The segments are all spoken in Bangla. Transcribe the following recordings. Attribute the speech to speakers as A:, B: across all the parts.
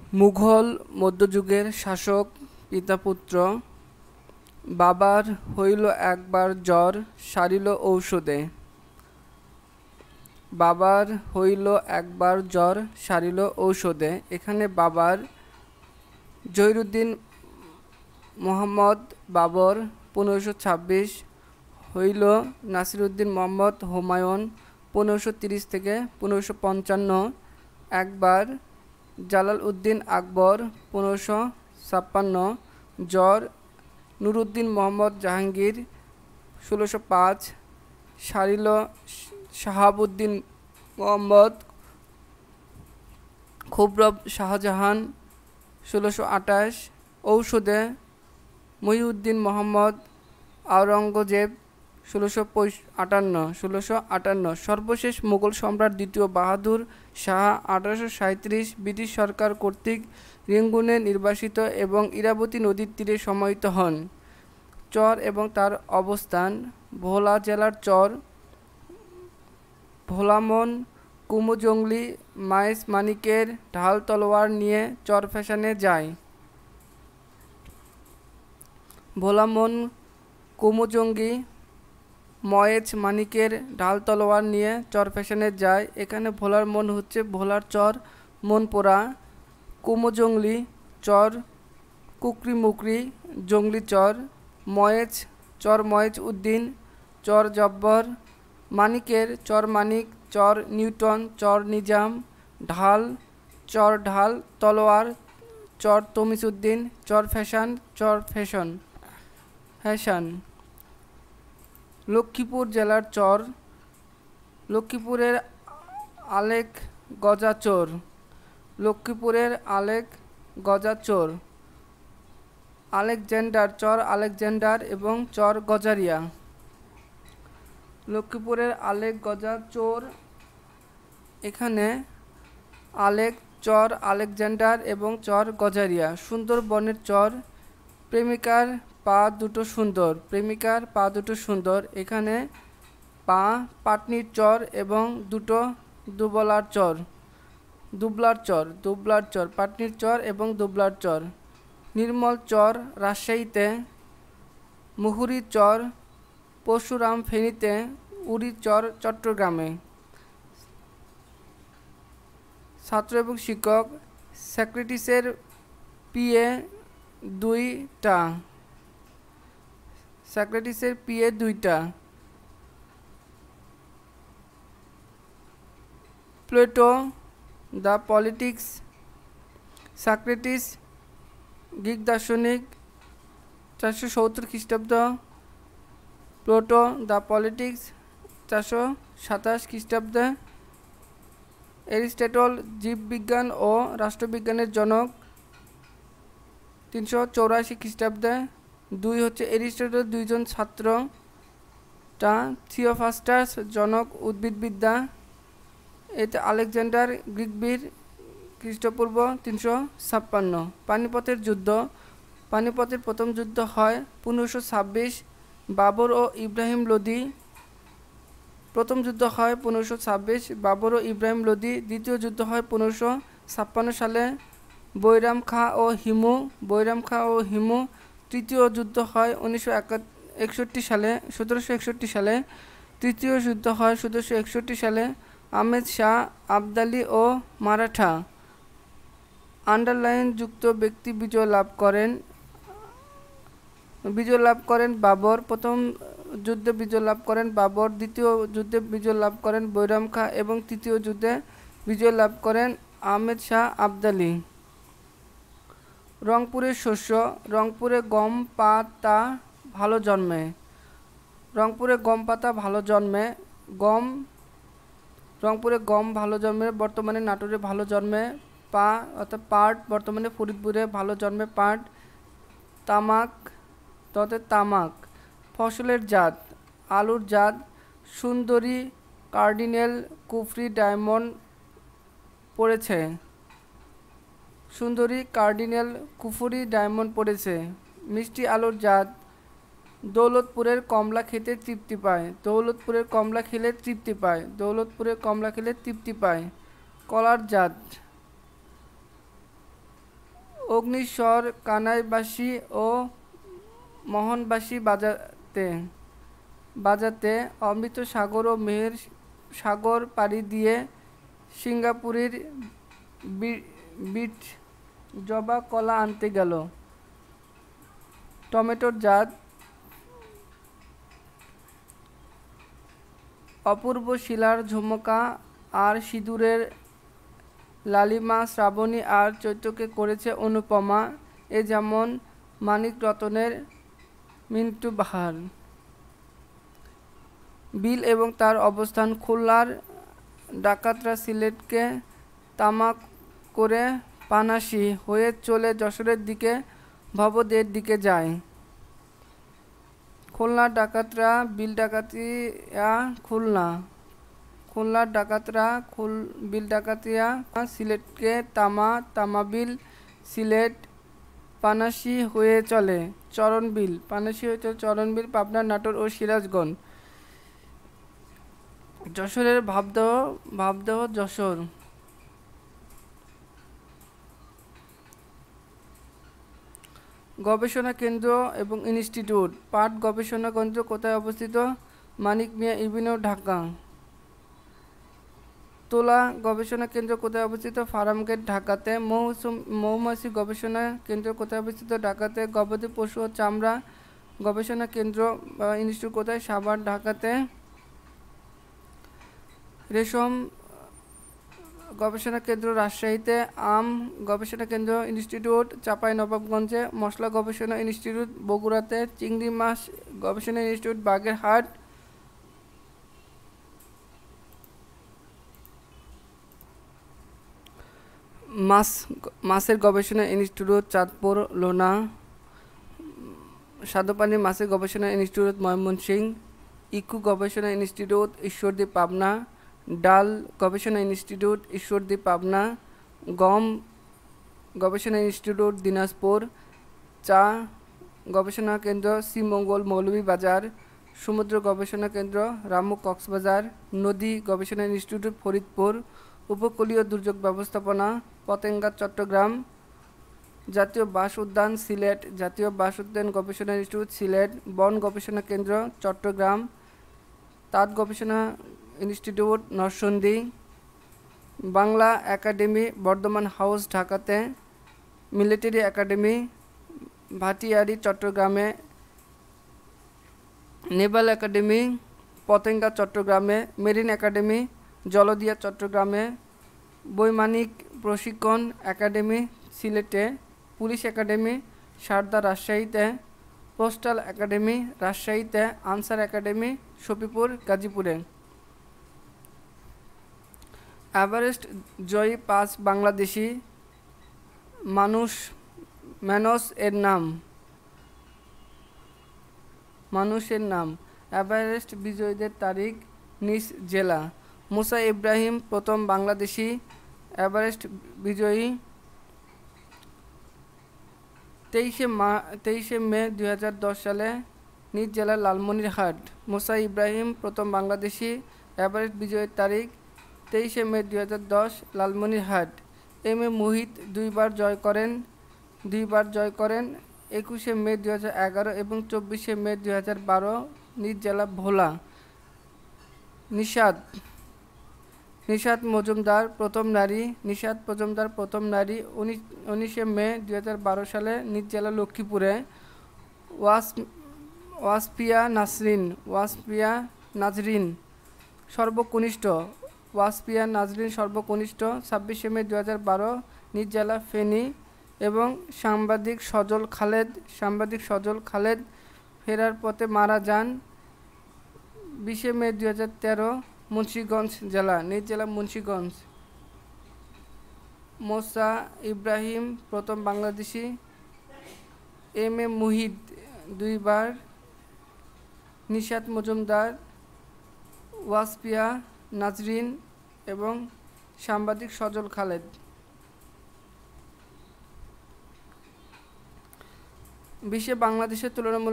A: মুঘল মধ্যযুগের শাসক পিতাপুত্র। বাবার হইল একবার জ্বর, সারিল ঔষধে। বাবার হইল একবার জ্বর, সারিল ঔষধে। এখানে বাবার জহিরুদ্দিন মোহাম্মদ বাবর 1526, হইল নাসিরুদ্দিন মোহাম্মদ হুমায়ুন 1530 থেকে 1555, একবার জালাল উদ্দিন আকবর 1556, জ্বর নুরুদ্দিন মোহাম্মদ জাহাঙ্গীর 1605, সারিল শাহাবুদ্দিন মোহাম্মদ খুবরব শাহজাহান 1628, ঔষধে মহিউদ্দিন মোহাম্মদ আওরঙ্গজেব 1658। সর্বশেষ মুঘল সম্রাট দ্বিতীয় বাহাদুর শাহ 1837 ব্রিটিশ সরকার কর্তৃক রেঙ্গুনে নির্বাসিত এবং ইরাবতী নদীর তীরে সমাহিত হন। চর এবং তার অবস্থান: ভোলা জেলার চর ভোলামন কুমুজঙ্গলি মাইস মানিকের ঢাল তলোয়ার নিয়ে চর ফ্যাশনে যায়। ভোলামন কুমুজঙ্গি ময়েজ মানিকের ঢাল তলোয়ার নিয়ে চর ফ্যাশনে যায়। এখানে ভোলার মন হচ্ছে ভোলার চর মনপোরা, কুমুজঙ্গলি চর কুকরি মুকরি জঙ্গলি চর, ময়েজ চর ময়েজ উদ্দিন চর জব্বর, মানিকের চর মানিক চর নিউটন চর নিজাম, ঢাল চর ঢাল তলোয়ার চর তমিসউদ্দিন, চর ফ্যাশন চর ফ্যাশন হ্যাশান। লক্ষ্মীপুর জেলার চর: লক্ষ্মীপুরের আলেক গজাচর, লক্ষ্মীপুরের আলেক গজাচর, আলেকজান্ডার চর আলেকজান্ডার এবং চর গজারিয়া। লক্ষ্মীপুরের আলেক গজাচর, এখানে আলেক চর আলেকজান্ডার এবং চর গজারিয়া। সুন্দরবনের চর: প্রেমিকার পা দুটো সুন্দর, প্রেমিকার পা দুটো সুন্দর, এখানে পা পাটনির চর এবং দুটো দুবলার চর, দুবলার চর দুবলার চর পাটনির চর এবং দুবলার চর। নির্মল চর রাজশাহীতে, মুহুরী চর পরশুরাম ফেনীতে, উড়ি চর চট্টগ্রামে। ছাত্র এবং শিক্ষক: সক্রেটিসের পিএ 2টা, সক্রেটিসের পিএ 2টা। Plato the politics, Socrates Greek দার্শনিক 470 খ্রিস্টাব্দ, প্লেটো দ্য পলিটিক্স 427 খ্রিস্টাব্দে। এরিস্টটল জীববিজ্ঞান ও রাষ্ট্রবিজ্ঞানের জনক 384 খ্রিস্টাব্দে। 2 হচ্ছে এরিস্টটল দুইজন ছাত্র, থিওফ্রাস্টাস জনক উদ্ভিদবিদ্যা। এতে আলেকজান্ডার গ্রিকবীর খ্রিস্টপূর্ব 356। পানিপথের যুদ্ধ: পানিপথের প্রথম যুদ্ধ হয় 1526, বাবর ও ইব্রাহিম লোদি। প্রথম যুদ্ধ হয় 1526, বাবর ও ইব্রাহিম লোদি। দ্বিতীয় যুদ্ধ হয় 1556 সালে, বৈরাম খাঁ ও হিমু, বৈরাম খাঁ ও হিমু। তৃতীয় যুদ্ধ হয় 1761 সালে। তৃতীয় যুদ্ধ হয় 1761 সালে, আহমেদ শাহ আবদালি ও মারাঠা আন্ডারলাইন যুক্ত ব্যক্তি বিজয় লাভ করেন বাবর। প্রথম যুদ্ধে বিজয় লাভ করেন বাবর, দ্বিতীয় যুদ্ধে বিজয় লাভ করেন বৈরাম খাঁ এবং তৃতীয় যুদ্ধে বিজয় লাভ করেন আহমেদ শাহ আবদালি। রংপুরের শস্য: রংপুরে গম পাতা ভালো জন্মে, রংপুরে গম পাতা ভালো জন্মে। গম রংপুরে গম ভালো জন্মে, বর্তমানে নাটোরে ভালো জন্মে। পা অর্থাৎ পাট বর্তমানে ফরিদপুরে ভালো জন্মে পাট। তামাক তামাক। ফসলের জাত: আলুর জাত সুন্দরী, কার্ডিনেল, কুফরি, ডায়মন্ড পড়েছে। সুন্দরী, কার্ডিনেল, কুফরি, ডায়মন্ড পড়েছে। মিষ্টি আলুর জাত: দৌলতপুরের কমলা খেতে তৃপ্তি পায়, দৌলতপুরের কমলা খেলে তৃপ্তি পায়, দৌলতপুরের কমলা খেলে তৃপ্তি পায়। কলার জাত: অগ্নিস্বর কানাইবাসী ও মোহনবাসী বাজাতে বাজাতে অমৃত সাগর ও মেহের সাগর পাড়ি দিয়ে সিঙ্গাপুরের বিট জবা কলা আনতে গেল। টমেটোর জাত অপূর্ব শিলার ঝুমকা আর সিঁদুরের লালিমা শ্রাবণী আর চৈত্রকে করেছে অনুপমা, এ যেমন মানিক রতনের মিন্টু বাহার। বিল এবং তার অবস্থান খুলনার ডাকাতরা সিলেটকে তামাক করে পানাশি হয়ে চলে যশোরের দিকে ভবদের দিকে যায়। খুলনার ডাকাতরা বিল ডাকাতিয়া খুলনার ডাকাতরা বিল ডাকাতিয়া সিলেটকে তামাবিল সিলেট পানাশি হয়ে চলে চরণবিল পানাশি হয়ে চলে চরণবিল পাবনা নাটোর ও সিরাজগঞ্জ। যশোরের ভাবদহ যশোর। গবেষণা কেন্দ্র এবং ইনস্টিটিউট। পাট গবেষণা কেন্দ্র কোথায় অবস্থিত? মানিক মিয়া এভিনিউ, ঢাকা। তুলা গবেষণা কেন্দ্র কোথায় অবস্থিত? ফার্মগেট, ঢাকাতে। মৌমাছি গবেষণা কেন্দ্র কোথায় অবস্থিত? ঢাকাতে। গবাদি পশু ও চামড়া গবেষণা কেন্দ্র বা ইনস্টিটিউট কোথায়? সাভার, ঢাকাতে। রেশম গবেষণা কেন্দ্র রাজশাহীতে। আম গবেষণা কেন্দ্র ইনস্টিটিউট চাঁপাইনবাবগঞ্জে। মশলা গবেষণা ইনস্টিটিউট বগুড়াতে। চিংড়ি মাছ গবেষণা ইনস্টিটিউট বাগেরহাট। মাছের গবেষণা ইনস্টিটিউট চাঁদপুর লোনা। স্বাদুপানির মাছের গবেষণা ইনস্টিটিউট ময়মনসিংহ। ইকু গবেষণা ইনস্টিটিউট ঈশ্বরদী, পাবনা। ডাল গবেষণা ইনস্টিটিউট ঈশ্বরদী, পাবনা। গম গবেষণা ইনস্টিটিউট দিনাজপুর। চা গবেষণা কেন্দ্র শ্রীমঙ্গল, মৌলভীবাজার। সমুদ্র গবেষণা কেন্দ্র রামু, কক্সবাজার। নদী গবেষণা ইনস্টিটিউট ফরিদপুর। উপকূলীয় দুর্যোগ ব্যবস্থাপনা পতেঙ্গা, চট্টগ্রাম। জাতীয় বাঁশ উদ্যান সিলেট। জাতীয় বাঁশ উদ্যান গবেষণা ইনস্টিটিউট সিলেট। বন গবেষণা কেন্দ্র চট্টগ্রাম। তাঁত গবেষণা institute Narsingdi. Bangla academy Bardhaman house, ঢাকাতে। মিলিটারি একাডেমি ভাটিয়ারি, চট্টগ্রামে। নেভাল একাডেমি পতেঙ্গা, চট্টগ্রামে। মেরিন একাডেমি জলদিয়া, চট্টগ্রামে। বৈমানিক প্রশিক্ষণ একাডেমি সিলেটে। পুলিশ একাডেমি সারদা, রাজশাহীতে। পোস্টাল একাডেমি রাজশাহীতে। আনসার একাডেমি সফিপুর, গাজীপুরে। এভারেস্ট জয়ী 5 বাংলাদেশি মানুষের নাম। এভারেস্ট বিজয়ীদের তারিখ, নিজ জেলা। মুসা ইব্রাহিম প্রথম বাংলাদেশি এভারেস্ট বিজয়ী 23 মে 2010 সালে, নিজ জেলা লালমনিরহাট। মুসা ইব্রাহিম প্রথম বাংলাদেশি এভারেস্ট বিজয়ীর তারিখ 23 May 2010, Lalmonirhat. M A Muhit দুইবার জয় করেন 21 মে 2011 এবং 24 মে 2012, নিজ জেলা ভোলা। নিশাত মজুমদার প্রথম নারী 19 মে 2012 সালে, নিজ জেলা লক্ষ্মীপুরে। ওয়াসফিয়া নাজরিন সর্বকনিষ্ঠ 26 মে 2012, নিজ জেলা ফেনী। এবং সাংবাদিক সজল খালেদ ফেরার পথে মারা যান 20 মে 2013, মুন্সিগঞ্জ জেলা, নিজ জেলা মুন্সিগঞ্জ। মোসা ইব্রাহিম প্রথম বাংলাদেশি। এম এ মুহিত দুইবার। নিশাত মজুমদার, ওয়াসফিয়া নাজরিন এবং সাংবাদিক সজল খালেদ। বিশ্বে বাংলাদেশের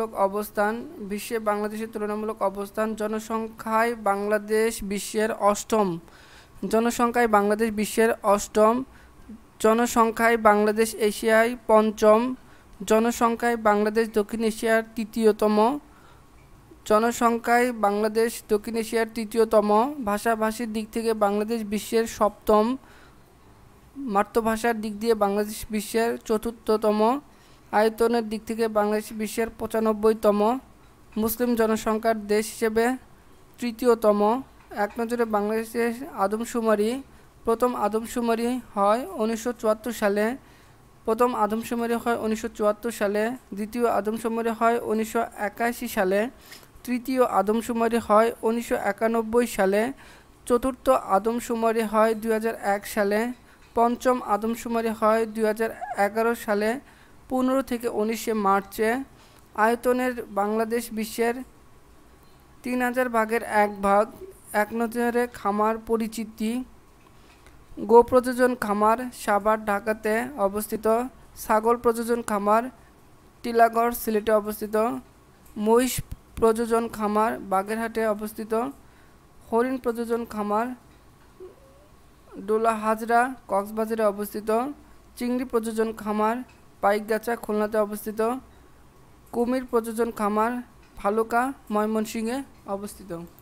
A: তুলনামূলক অবস্থান। জনসংখ্যায় বাংলাদেশ বিশ্বের অষ্টম। জনসংখ্যায় বাংলাদেশ এশিয়ায় পঞ্চম, জনসংখ্যায় বাংলাদেশ দক্ষিণ এশিয়ার তৃতীয়তম, জনসংখ্যায় বাংলাদেশ দক্ষিণ এশিয়ার তৃতীয়তম, ভাষাভাষীর দিক থেকে বাংলাদেশ বিশ্বের সপ্তম, মাতৃভাষার দিক দিয়ে বাংলাদেশ বিশ্বের চতুর্থতম, আয়তনের দিক থেকে বাংলাদেশ বিশ্বের 95তম, মুসলিম জনসংখ্যার দেশ হিসেবে তৃতীয়তম। এক নজরে বাংলাদেশের আদমশুমারি, প্রথম আদমশুমারি হয় 1974 সালে, দ্বিতীয় আদমশুমারি হয় 1981 সালে, তৃতীয় আদমশুমারি হয় 1991 সালে, চতুর্থ আদমশুমারি হয় 2001 সালে, পঞ্চম আদমশুমারি হয় 2011 সালে 15 থেকে 19 মার্চে। আয়তনের বাংলাদেশ বিশ্বের 3000 ভাগের 1 ভাগ। এক নজরে খামার পরিচিতি, গো প্রজনন খামার সাভার ঢাকাতে অবস্থিত, ছাগল প্রজনন খামার টিলাগড় সিলেটে অবস্থিত, মহিষ প্রজনন খামার বাগেরহাটে অবস্থিত, হরিণ প্রজনন খামার ডোলা হাজরা কক্সবাজারে অবস্থিত, চিংড়ি প্রজনন খামার পাইকগাছা খুলনাতে অবস্থিত, কুমির প্রজনন খামার ভালুকা ময়মনসিংহে অবস্থিত।